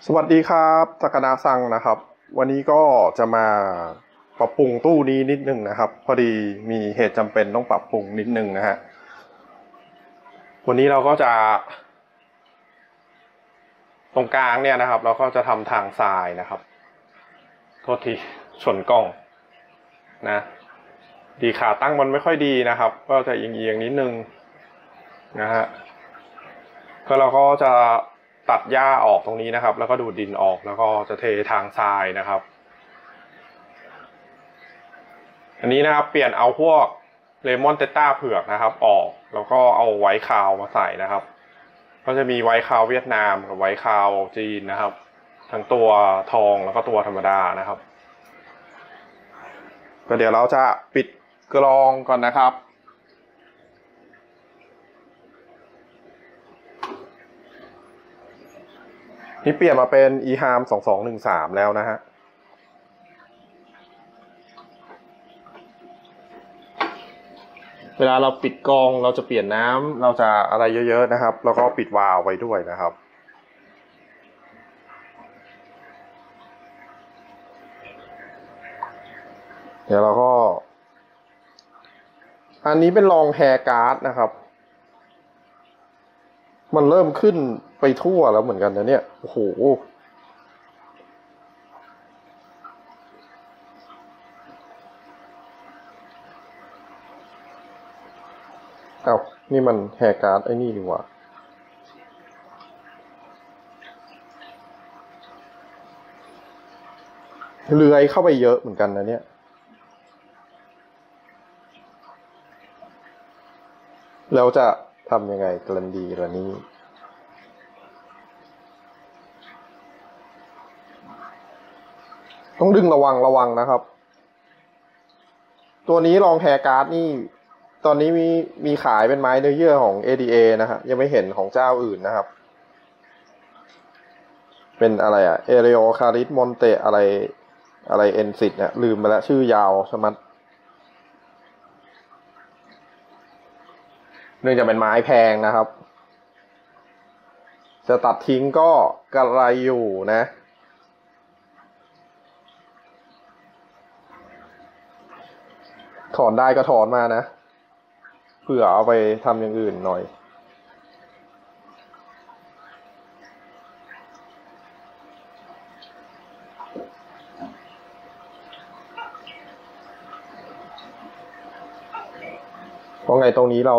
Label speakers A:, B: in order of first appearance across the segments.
A: สวัสดีครับตากนาซังนะครับวันนี้ก็จะมาปรับปรุงตู้นี้นิดนึงนะครับพอดีมีเหตุจำเป็นต้องปรับปรุงนิดนึงนะฮะวันนี้เราก็จะตรงกลางเนี่ยนะครับเราก็จะทำทางทรายนะครับโทษทีชนกล้องนะดีขาตั้งมันไม่ค่อยดีนะครับก็จะเอียงๆนิดนึงนะฮะก็เราก็จะตัดหญ้าออกตรงนี้นะครับแล้วก็ดูดดินออกแล้วก็จะเททางทรายนะครับอันนี้นะครับเปลี่ยนเอาพวกเลมอนเตต้าเผือกนะครับออกแล้วก็เอาไวท์คาวมาใส่นะครับก็จะมีไวท์คาวเวียดนามกับไวท์คาวจีนนะครับทั้งตัวทองแล้วก็ตัวธรรมดานะครับก็เดี๋ยวเราจะปิดกรองก่อนนะครับนี่เปลี่ยนมาเป็น eHarm 2213แล้วนะฮะเวลาเราปิดกรองเราจะเปลี่ยนน้ำเราจะอะไรเยอะๆนะครับแล้วก็ปิดวาล์วไว้ด้วยนะครับเดี๋ยวเราก็อันนี้เป็นรองแฮร์การ์ดนะครับมันเริ่มขึ้นไปทั่วแล้วเหมือนกันนะเนี่ยโอ้โหเอ้านี่มันแฮร์การ์ดไอ้นี่ดีกว่าเลื้อยเข้าไปเยอะเหมือนกันนะเนี่ยแล้วจะทำยังไงกันดีล่ะนี่ต้องดึงระวังนะครับตัวนี้รองแฮร์การ์ดนี่ตอนนี้มีขายเป็นไม้เนื้อเยื่อของ ADA นะฮะยังไม่เห็นของเจ้าอื่นนะครับเป็นอะไรอะเอเรโอคาริสมอนเตอะไรเอ็นซิดเนี่ยลืมไปแล้วชื่อยาวชะมัดเนื่องจากเป็นไม้แพงนะครับจะตัดทิ้งก็กระไรอยู่นะถอนได้ก็ถอนมานะเผื่อเอาไปทำอย่างอื่นหน่อยเพราะไงตรงนี้เรา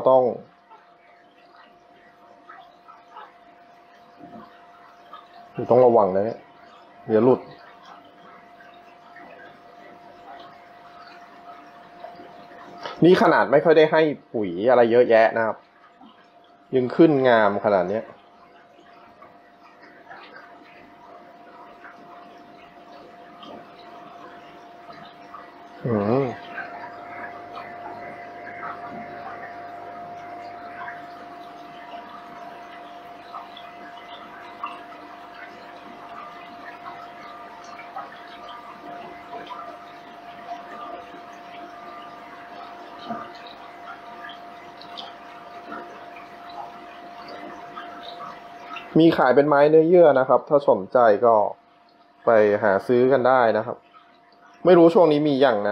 A: ต้องระวังนะเนี่ยเดี๋ยวหลุดนี่ขนาดไม่ค่อยได้ให้ปุ๋ยอะไรเยอะแยะนะครับยังขึ้นงามขนาดนี้มีขายเป็นไม้เนื้อเยื่อนะครับถ้าสนใจก็ไปหาซื้อกันได้นะครับไม่รู้ช่วงนี้มียังนะ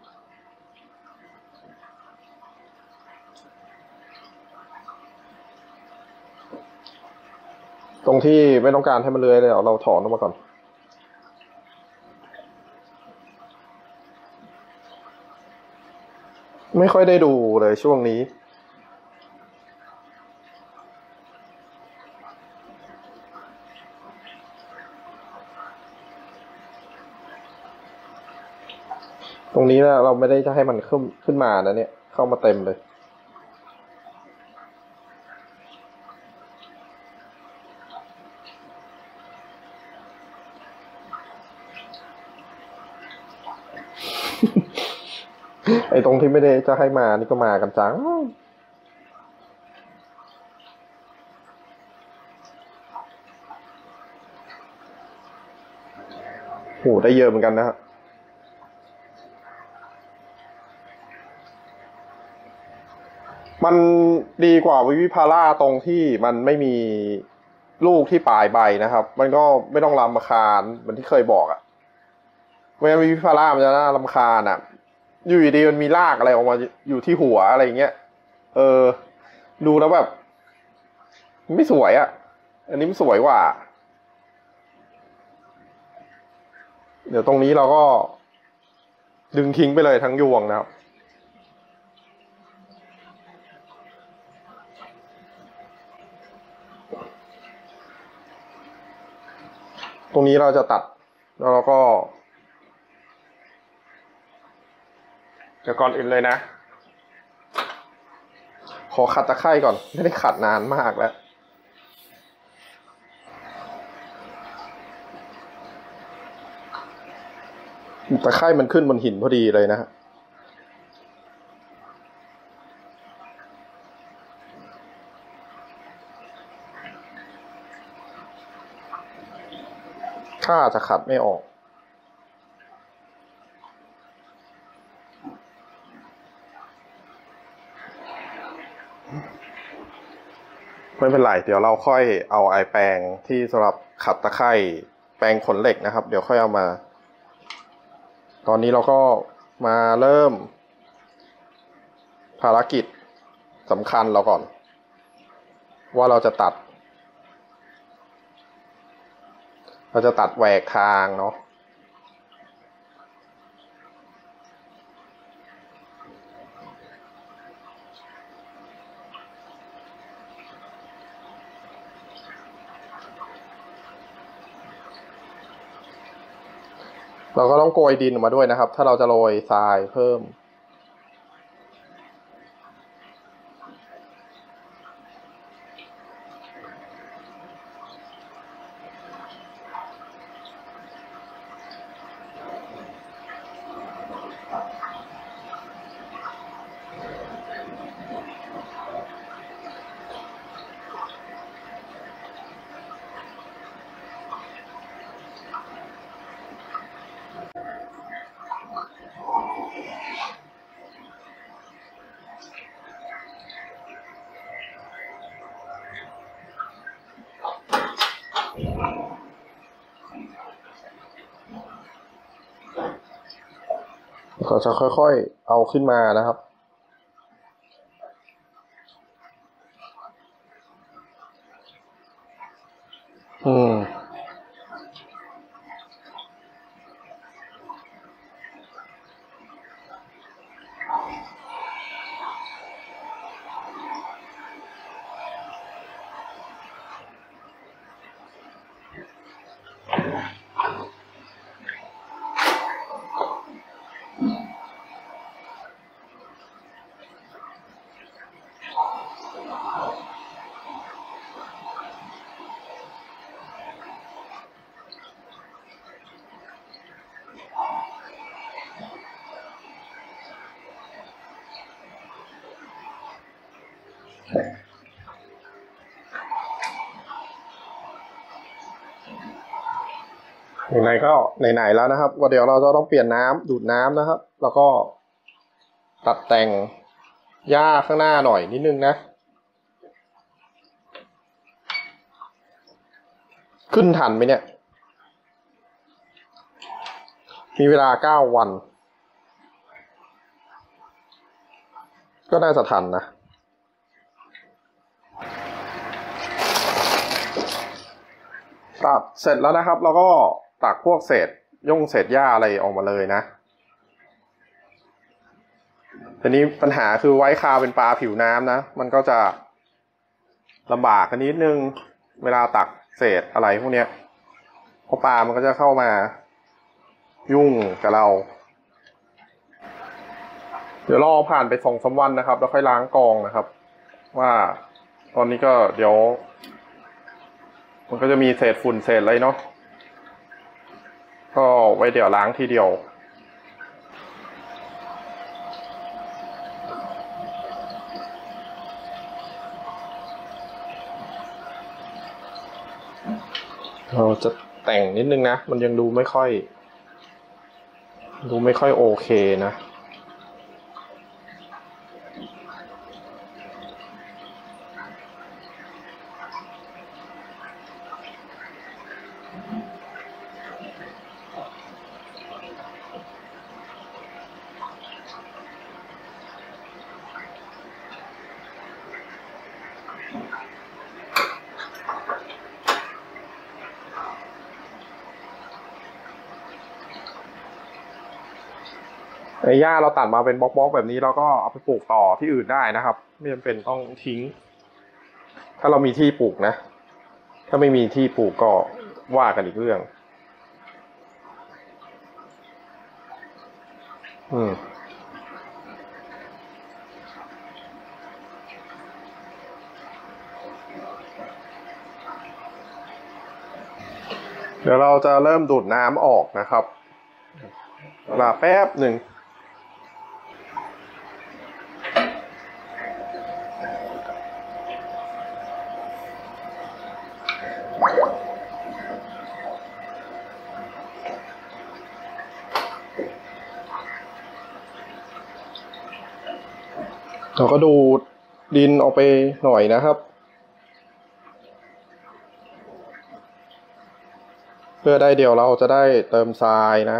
A: ตรงที่ไม่ต้องการให้มันเลื้อยเลยเราถอนออกมาก่อนไม่ค่อยได้ดูเลยช่วงนี้ตรงนี้นะเราไม่ได้จะให้มันขึ้นมานะเนี่ยเข้ามาเต็มเลยไอ้ตรงที่ไม่ได้จะให้มานี่ก็มากันจังโหได้เยอะเหมือนกันนะครับมันดีกว่าวิวิพาร่าตรงที่มันไม่มีลูกที่ปลายใบนะครับมันก็ไม่ต้องรำคาญเหมือนที่เคยบอกอะไม่งั้นวิพาร่ามันจะน่ารำคาญอะอยู่ดีมันมีรากอะไรออกมาอยู่ที่หัวอะไรเงี้ยดูแล้วแบบไม่สวยอะอันนี้มันสวยกว่าเดี๋ยวตรงนี้เราก็ดึงทิ้งไปเลยทั้งยวงนะครับตรงนี้เราจะตัดแล้วเราก็เดี๋ยวก่อนอื่นเลยนะขอขัดตะไคร่ก่อนไม่ได้ขัดนานมากแล้วตะไคร่มันขึ้นบนหินพอดีเลยนะฮะถ้าจะขัดไม่ออกไม่เป็นไรเดี๋ยวเราค่อยเอาไอแปรงที่สำหรับขัดตะไคร่แปรงขนเหล็กนะครับเดี๋ยวค่อยเอามาตอนนี้เราก็มาเริ่มภารกิจสำคัญเราก่อนว่าเราจะตัดแหวกทางเนาะเราก็ต้องโกยดินออกมาด้วยนะครับถ้าเราจะโรยทรายเพิ่มเราจะค่อยๆเอาขึ้นมานะครับไหนๆก็ไหนๆแล้วนะครับว่าเดี๋ยวเราจะต้องเปลี่ยนน้ำดูดน้ำนะครับแล้วก็ตัดแต่งหญ้าข้างหน้าหน่อยนิดนึงนะขึ้นทันไหมเนี่ยมีเวลา9 วันก็น่าจะทันนะตัดเสร็จแล้วนะครับเราก็ตักพวกเศษเศษหญ้าอะไรออกมาเลยนะทีนี้ปัญหาคือไว้คาเป็นปลาผิวน้ำนะมันก็จะลำบากกันนิดนึงเวลาตักเศษอะไรพวกเนี้ยเพราะปลามันก็จะเข้ามายุ่งกับเราเดี๋ยวรอผ่านไป2-3 วันนะครับแล้วค่อยล้างกองนะครับว่าตอนนี้ก็เดี๋ยวมันก็จะมีเศษฝุ่นเศษอะไรเนาะก็ไว้เดี๋ยวล้างทีเดียวเราจะแต่งนิดนึงนะมันยังดูไม่ค่อยโอเคนะไอ้หญ้าเราตัดมาเป็นบล็อกๆแบบนี้เราก็เอาไปปลูกต่อที่อื่นได้นะครับไม่จำเป็นต้องทิ้งถ้าเรามีที่ปลูกนะถ้าไม่มีที่ปลูกก็ว่ากันอีกเรื่องเดี๋ยวเราจะเริ่มดูดน้ำออกนะครับเวลาแป๊บหนึ่งเราก็ดูดดินออกไปหน่อยนะครับเพื่อได้เดี๋ยวเราจะได้เติมทรายนะ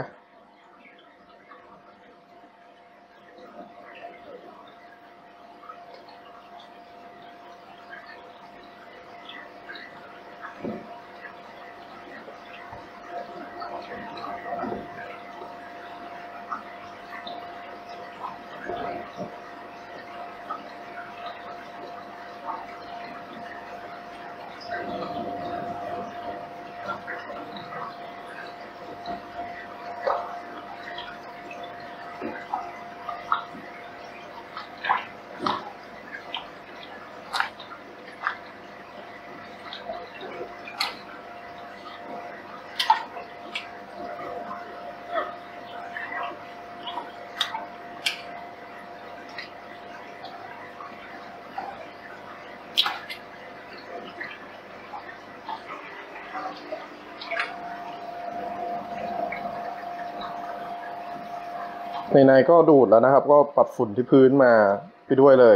A: ในก็ดูดแล้วนะครับก็ปัดฝุ่นที่พื้นมาไปด้วยเลย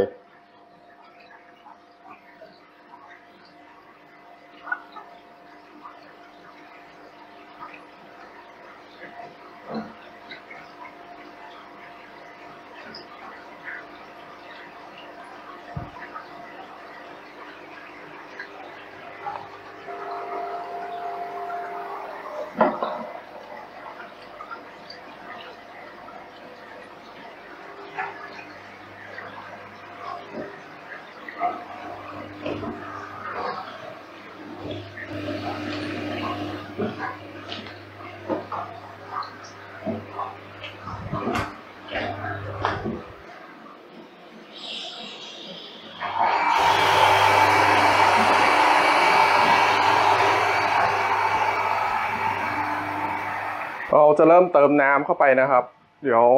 A: เราจะเริ่มเติมน้ำเข้าไปนะครับเดี๋ยว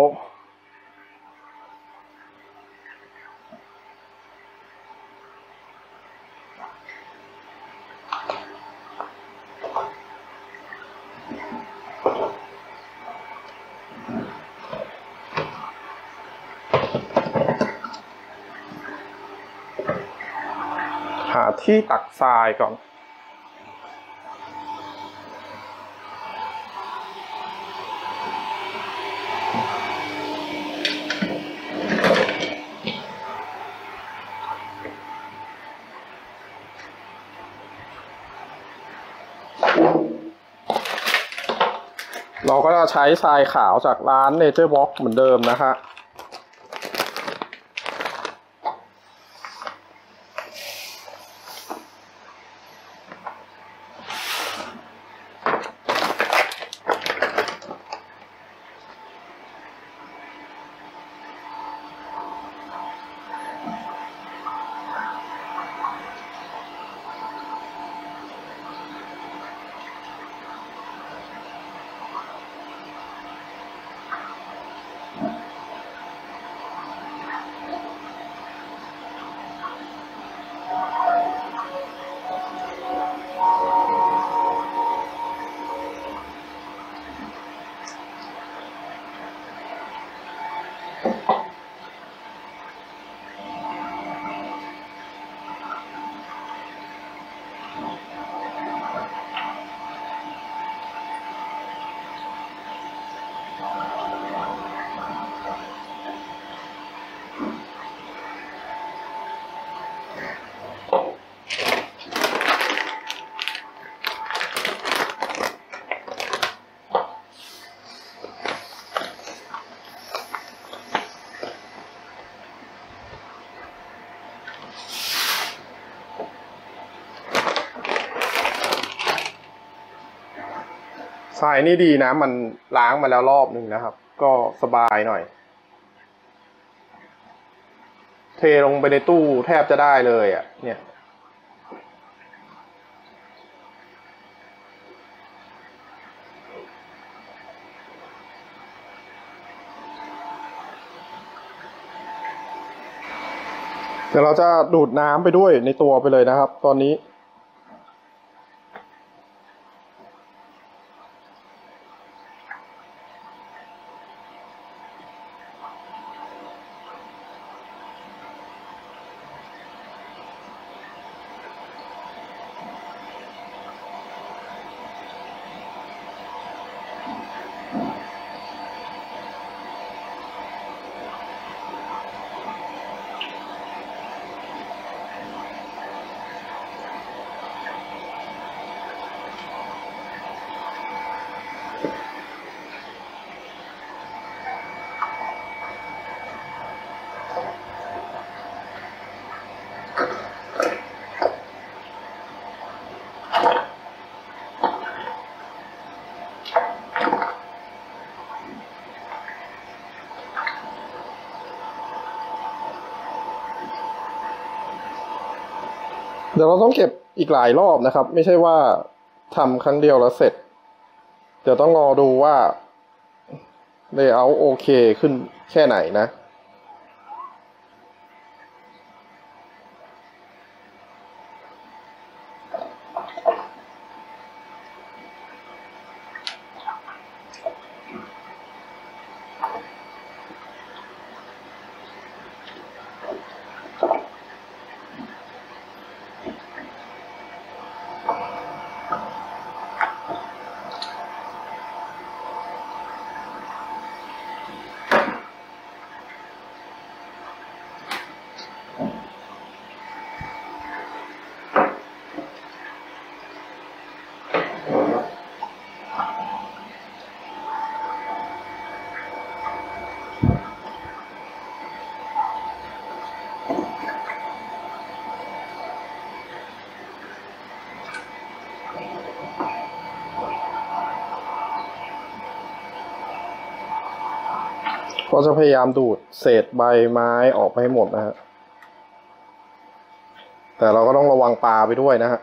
A: หาที่ตักทรายก่อนเราก็จะใช้ทรายขาวจากร้านเนเจอร์บ็อกเหมือนเดิมนะฮะทรายนี่ดีนะมันล้างมาแล้วรอบหนึ่งนะครับก็สบายหน่อยเทลงไปในตู้แทบจะได้เลยอ่ะเนี่ยเดี๋ยวเราจะดูดน้ำไปด้วยในตัวไปเลยนะครับตอนนี้เดี๋ยวเราต้องเก็บอีกหลายรอบนะครับไม่ใช่ว่าทำครั้งเดียวแล้วเสร็จเดี๋ยวต้องรอดูว่าlayoutโอเคขึ้นแค่ไหนนะก็จะพยายามดูดเศษใบไม้ออกไปให้หมดนะฮะแต่เราก็ต้องระวังปลาไปด้วยนะฮะ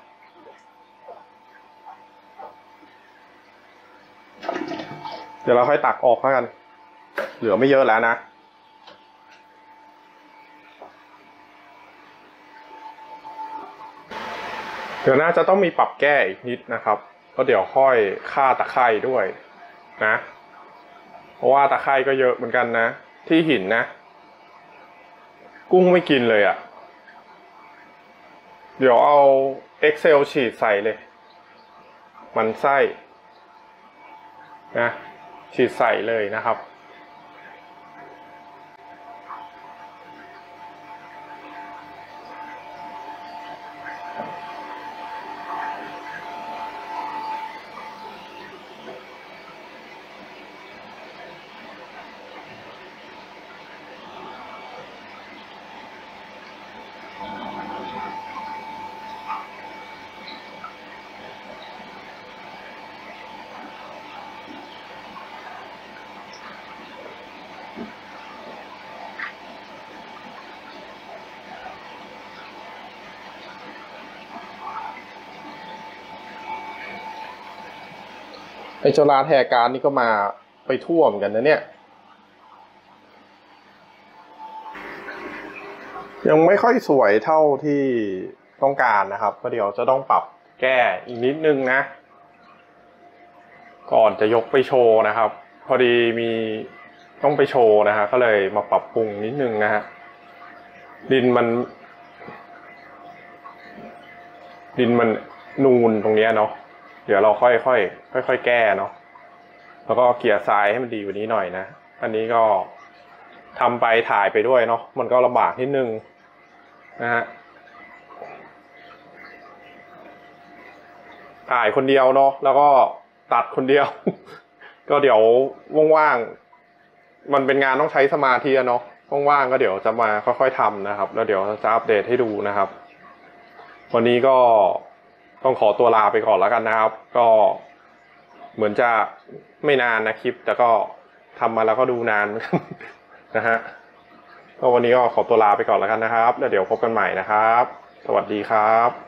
A: เดี๋ยวเราค่อยตักออกแล้วกันเหลือไม่เยอะแล้วนะเดี๋ยวน่าจะต้องมีปรับแก้อีกนิดนะครับก็เดี๋ยวค่อยฆ่าตะไคร่ด้วยนะเพราะว่าตะไคร่ก็เยอะเหมือนกันนะที่หินนะกุ้งไม่กินเลยอ่ะเดี๋ยวเอา Excel ฉีดใส่เลยมันไส้นะฉีดใส่เลยนะครับไอ้เจ้าร้านแหกการนี่ก็มาไปทั่วเหมือนกันนะเนี่ยยังไม่ค่อยสวยเท่าที่ต้องการนะครับก็เดี๋ยวจะต้องปรับแก้อีกนิดนึงนะก่อนจะยกไปโชว์นะครับพอดีมีต้องไปโชว์นะฮะก็เลยมาปรับปรุงนิดนึงนะฮะดินมันนูนตรงนี้เนาะเดี๋ยวเราค่อยแก้เนาะแล้วก็เกลี่ยทรายให้มันดีกว่านี้หน่อยนะอันนี้ก็ทำไปถ่ายไปด้วยเนาะมันก็ลำบากนิดนึงนะฮะถ่ายคนเดียวเนาะแล้วก็ตัดคนเดียว ก็เดี๋ยวว่างๆมันเป็นงานต้องใช้สมาธิเนาะว่างๆก็เดี๋ยวจะมาค่อยๆทำนะครับแล้วเดี๋ยวจะอัปเดตให้ดูนะครับวันนี้ก็ต้องขอตัวลาไปก่อนแล้วกันนะครับก็เหมือนจะไม่นานนะคลิปแต่ก็ทำมาแล้วก็ดูนาน นะฮะก็วันนี้ก็ขอตัวลาไปก่อนแล้วกันนะครับแล้วเดี๋ยวพบกันใหม่นะครับสวัสดีครับ